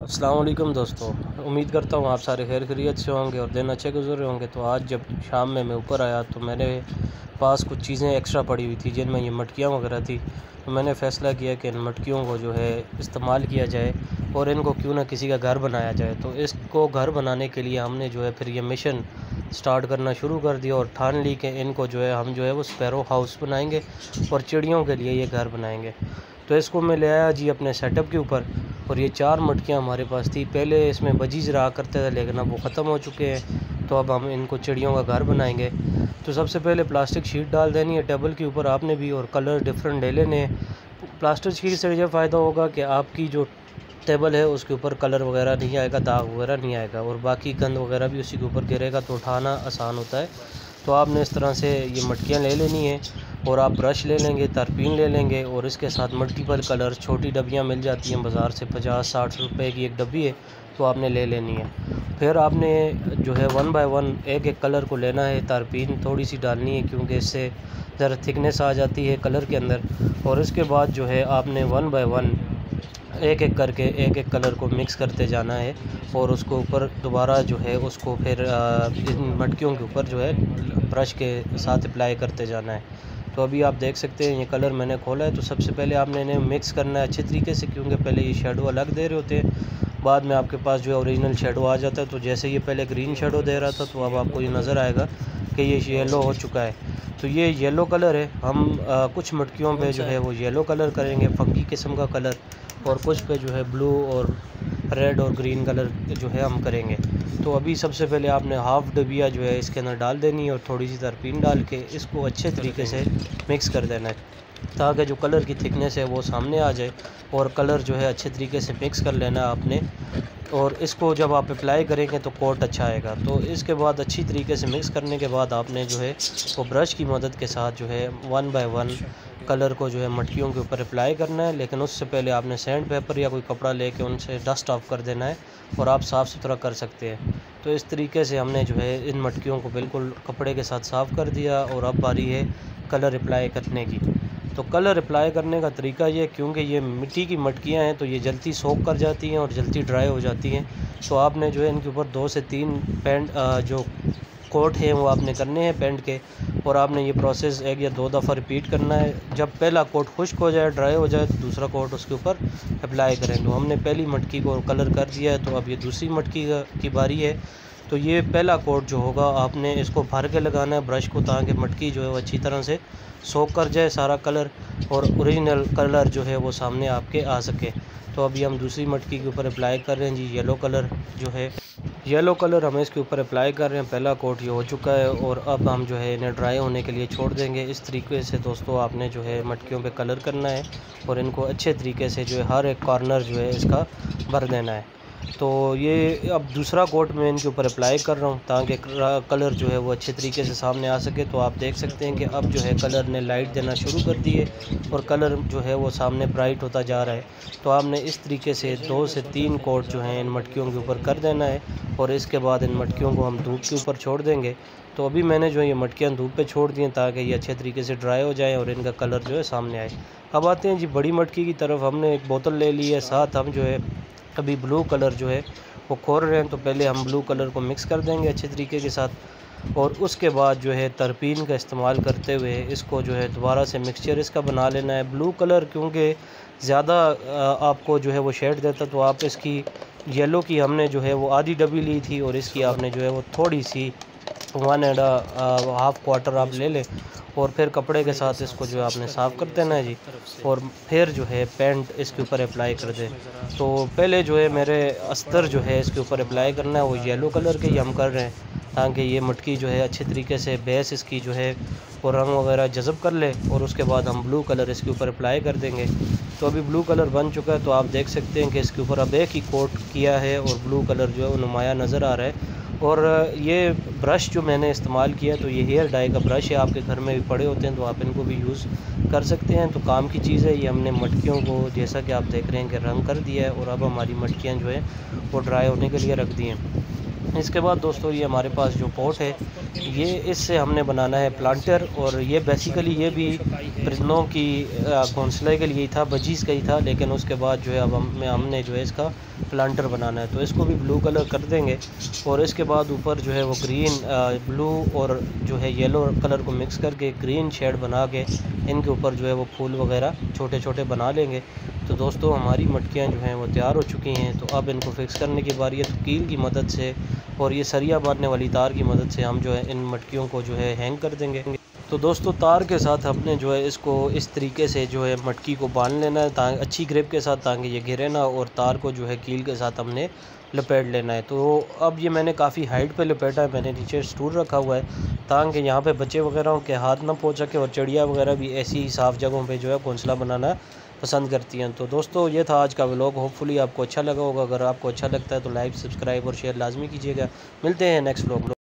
अस्सलाम वालेकुम दोस्तों, उम्मीद करता हूँ आप सारे खैर खैरियत से होंगे और दिन अच्छे गुजर रहे होंगे। तो आज जब शाम में मैं ऊपर आया तो मेरे पास कुछ चीज़ें एक्स्ट्रा पड़ी हुई थी जिनमें ये मटकियाँ वगैरह थी। तो मैंने फ़ैसला किया कि इन मटकियों को जो है इस्तेमाल किया जाए और इनको क्यों ना किसी का घर बनाया जाए। तो इसको घर बनाने के लिए हमने जो है फिर ये मिशन स्टार्ट करना शुरू कर दिया और ठान ली कि इनको जो है हम जो है वो स्पैरो हाउस बनाएंगे और चिड़ियों के लिए ये घर बनाएंगे। तो इसको मैं ले आया जी अपने सेटअप के ऊपर और ये 4 मटकियाँ हमारे पास थी। पहले इसमें बजीज़ रहा करते थे लेकिन अब वो ख़त्म हो चुके हैं। तो अब हम इनको चिड़ियों का घर बनाएंगे। तो सबसे पहले प्लास्टिक शीट डाल देनी है टेबल के ऊपर आपने भी, और कलर डिफरेंट ले लेने हैं। प्लास्टिक शीट से ये फ़ायदा होगा कि आपकी जो टेबल है उसके ऊपर कलर वगैरह नहीं आएगा, दाग वगैरह नहीं आएगा, और बाकी गंद वगैरह भी उसी के ऊपर गिरेगा तो उठाना आसान होता है। तो आपने इस तरह से ये मटकियाँ ले लेनी है और आप ब्रश ले लेंगे, तारपीन ले लेंगे और इसके साथ मल्टीपल कलर छोटी डब्बियाँ मिल जाती हैं बाज़ार से, 50-60 रुपए की एक डब्बी है, तो आपने ले लेनी है। फिर आपने जो है 1 बाय 1 एक कलर को लेना है, तारपीन थोड़ी सी डालनी है क्योंकि इससे ज़रा थिकनेस आ जाती है कलर के अंदर। और इसके बाद जो है आपने 1 बाय 1 एक करके एक कलर को मिक्स करते जाना है और उसको ऊपर दोबारा जो है उसको फिर इन मटकियों के ऊपर जो है ब्रश के साथ अप्लाई करते जाना है। तो अभी आप देख सकते हैं ये कलर मैंने खोला है। तो सबसे पहले आपने इन्हें मिक्स करना है अच्छे तरीके से, क्योंकि पहले ये शेडो अलग दे रहे होते हैं, बाद में आपके पास जो है ओरिजिनल शेडो आ जाता है। तो जैसे ये पहले ग्रीन शेडो दे रहा था तो अब आपको ये नज़र आएगा कि ये येलो हो चुका है। तो ये येलो कलर है। हम कुछ मटकियों पे जो है वो येलो कलर करेंगे, फंकी किस्म का कलर, और कुछ पे जो है ब्लू और रेड और ग्रीन कलर जो है हम करेंगे। तो अभी सबसे पहले आपने हाफ़ डबिया जो है इसके अंदर डाल देनी है और थोड़ी सी तरपीन डाल के इसको अच्छे तरीके से मिक्स कर देना है ताकि जो कलर की थिकनेस है वो सामने आ जाए। और कलर जो है अच्छे तरीके से मिक्स कर लेना है आपने, और इसको जब आप अप्लाई करेंगे तो कोट अच्छा आएगा। तो इसके बाद अच्छी तरीके से मिक्स करने के बाद आपने जो है वो ब्रश की मदद के साथ जो है 1 बाय 1 कलर को जो है मटकियों के ऊपर अप्लाई करना है। लेकिन उससे पहले आपने सैंड पेपर या कोई कपड़ा लेके उनसे डस्ट ऑफ कर देना है और आप साफ़ सुथरा कर सकते हैं। तो इस तरीके से हमने जो है इन मटकियों को बिल्कुल कपड़े के साथ साफ़ कर दिया और अब बारी है कलर अप्लाई करने की। तो कलर अप्लाई करने का तरीका ये, क्योंकि ये मिट्टी की मटकियाँ हैं तो ये जल्दी सोख कर जाती हैं और जल्दी ड्राई हो जाती हैं। तो आपने जो है इनके ऊपर 2 से 3 पेंट जो कोट हैं वो आपने करने हैं पेंट के, और आपने ये प्रोसेस 1 या 2 दफ़ा रिपीट करना है। जब पहला कोट खुश्क हो जाए, ड्राई हो जाए, तो दूसरा कोट उसके ऊपर अप्लाई करें। तो हमने पहली मटकी को कलर कर दिया है, तो अब ये दूसरी मटकी की बारी है। तो ये पहला कोट जो होगा आपने इसको भर के लगाना है ब्रश को, ताकि मटकी जो है वो अच्छी तरह से सोख कर जाए सारा कलर और ओरिजिनल कलर जो है वो सामने आपके आ सके। तो अभी हम दूसरी मटकी के ऊपर अप्लाई कर रहे हैं जी येलो कलर जो है, येलो कलर हम इसके ऊपर अप्लाई कर रहे हैं। पहला कोट ये हो चुका है और अब हम जो है इन्हें ड्राई होने के लिए छोड़ देंगे। इस तरीके से दोस्तों आपने जो है मटकियों पे कलर करना है और इनको अच्छे तरीके से जो है हर एक कॉर्नर जो है इसका भर देना है। तो ये अब दूसरा कोट मैं इनके ऊपर अप्लाई कर रहा हूँ ताकि कलर जो है वो अच्छे तरीके से सामने आ सके। तो आप देख सकते हैं कि अब जो है कलर ने लाइट देना शुरू कर दी है और कलर जो है वो सामने ब्राइट होता जा रहा है। तो आपने इस तरीके से 2 से 3 कोट जो हैं इन मटकियों के ऊपर कर देना है और इसके बाद इन मटकियों को हम धूप के ऊपर छोड़ देंगे। तो अभी मैंने जो ये मटकियाँ धूप पे छोड़ दी हैं ताकि ये अच्छे तरीके से ड्राई हो जाएँ और इनका कलर जो है सामने आए। अब आते हैं जी बड़ी मटकी की तरफ। हमने एक बोतल ले ली है, साथ हम जो है अभी ब्लू कलर जो है वो खोल रहे हैं। तो पहले हम ब्लू कलर को मिक्स कर देंगे अच्छे तरीके के साथ और उसके बाद जो है तरपीन का इस्तेमाल करते हुए इसको जो है दोबारा से मिक्सचर इसका बना लेना है। ब्लू कलर क्योंकि ज़्यादा आपको जो है वो शेड देता, तो आप इसकी येलो की हमने जो है वो आधी डब्बी ली थी और इसकी आपने जो है वो थोड़ी सी 1.5 क्वार्टर आप ले लें और फिर कपड़े के साथ इसको जो है आपने साफ़ कर देना है जी, और फिर जो है पेंट इसके ऊपर अप्लाई कर दें। तो पहले जो है मेरे अस्तर जो है इसके ऊपर अप्लाई करना है वो येलो कलर के ही हम कर रहे हैं ताकि ये मटकी जो है अच्छे तरीके से बेस इसकी जो है वो रंग वगैरह जज़ब कर ले, और उसके बाद हम ब्लू कलर इसके ऊपर अप्लाई कर देंगे। तो अभी ब्लू कलर बन चुका है। तो आप देख सकते हैं कि इसके ऊपर अब एक ही कोट किया है और ब्लू कलर जो है वो नुमाया नज़र आ रहा है। और ये ब्रश जो मैंने इस्तेमाल किया तो ये हेयर डाई का ब्रश है, आपके घर में भी पड़े होते हैं तो आप इनको भी यूज़ कर सकते हैं। तो काम की चीज़ है ये। हमने मटकियों को जैसा कि आप देख रहे हैं कि रंग कर दिया है और अब हमारी मटकियाँ जो है वो ड्राई होने के लिए रख दी हैं। इसके बाद दोस्तों ये हमारे पास जो पॉट है, ये इससे हमने बनाना है प्लांटर। और ये बेसिकली ये भी परिंदों की घोंसले के लिए ही था, बजीज़ का ही था, लेकिन उसके बाद जो है अब हमने जो है इसका प्लांटर बनाना है। तो इसको भी ब्लू कलर कर देंगे और इसके बाद ऊपर जो है वो ग्रीन ब्लू और जो है येलो कलर को मिक्स करके ग्रीन शेड बना के इनके ऊपर जो है वो फूल वगैरह छोटे छोटे बना लेंगे। तो दोस्तों हमारी मटकियाँ जो हैं वो तैयार हो चुकी हैं। तो अब इनको फिक्स करने की बारी है। तो कील की मदद से और ये सरिया बांधने वाली तार की मदद से हम जो है इन मटकियों को जो है हैंग कर देंगे। तो दोस्तों तार के साथ हमने जो है इसको इस तरीके से जो है मटकी को बांध लेना है, ताकि अच्छी ग्रिप के साथ, ताकि ये गिरे ना, और तार को जो है कील के साथ हमने लपेट लेना है। तो अब ये मैंने काफ़ी हाइट पे लपेटा है, मैंने नीचे स्टूल रखा हुआ है ताकि यहाँ पे बच्चे वगैरह के हाथ ना पहुँच सके, और चिड़िया वगैरह भी ऐसी ही साफ़ जगहों पे जो है घोंसला बनाना पसंद करती हैं। तो दोस्तों ये था आज का व्लॉग, होपफुली आपको अच्छा लगा होगा। अगर आपको अच्छा लगता है तो लाइक, सब्सक्राइब और शेयर लाजमी कीजिएगा। मिलते हैं नेक्स्ट व्लॉग।